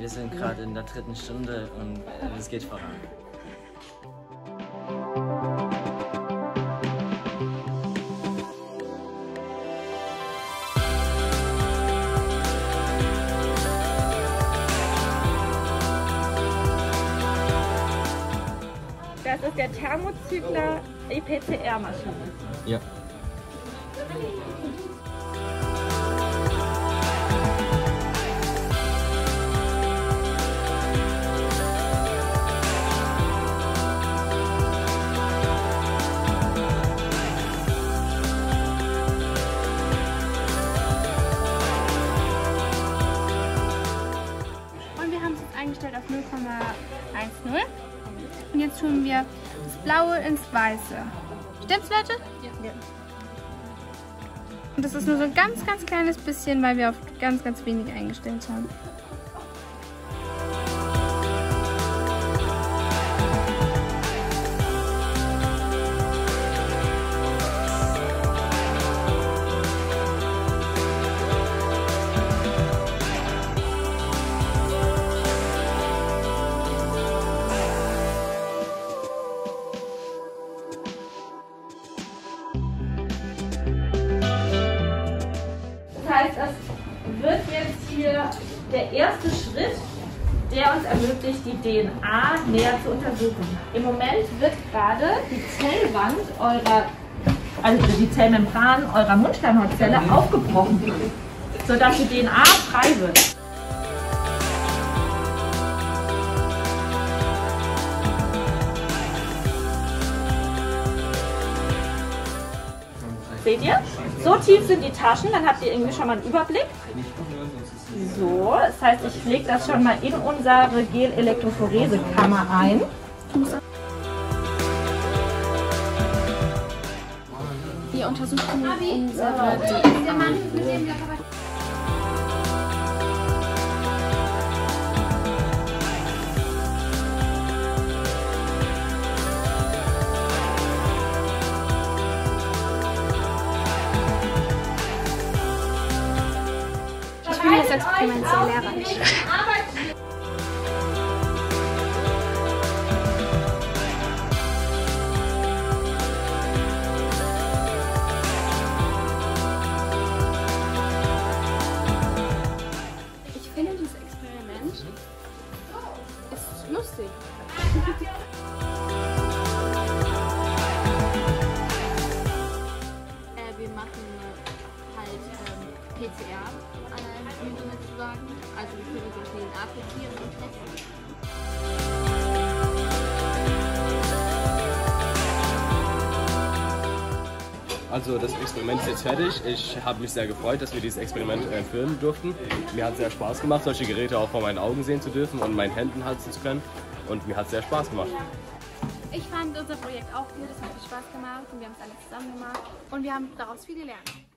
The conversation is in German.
Wir sind gerade in der 3. Stunde und es geht voran. Das ist der Thermozykler EPCR-Maschine. Ja. Und wir haben es jetzt eingestellt auf 0,10. Und jetzt tun wir das Blaue ins Weiße. Stimmt's, Leute? Ja. Und das ist nur so ein ganz, ganz kleines bisschen, weil wir auf ganz, ganz wenig eingestellt haben. Das heißt, das wird jetzt hier der erste Schritt, der uns ermöglicht, die DNA näher zu untersuchen. Im Moment wird gerade die Zellwand also die Zellmembran eurer Mundschleimhautzelle aufgebrochen, sodass die DNA frei wird. Seht ihr? So tief sind die Taschen, dann habt ihr irgendwie schon mal einen Überblick. So, das heißt, ich lege das schon mal in unsere Gel-Elektrophoresekammer ein. Wir untersuchen unsere DNA. Ich finde das Experiment sehr lehrreich. Ich finde, dieses Experiment ist lustig. Wir machen halt PCR-Analysen sozusagen. Also wir können unsere DNA kopieren und testen. Also das Experiment ist jetzt fertig. Ich habe mich sehr gefreut, dass wir dieses Experiment filmen durften. Mir hat es sehr Spaß gemacht, solche Geräte auch vor meinen Augen sehen zu dürfen und meinen Händen halten zu können. Und mir hat es sehr Spaß gemacht. Ich fand unser Projekt auch gut, es hat viel Spaß gemacht und wir haben es alle zusammen gemacht und wir haben daraus viel gelernt.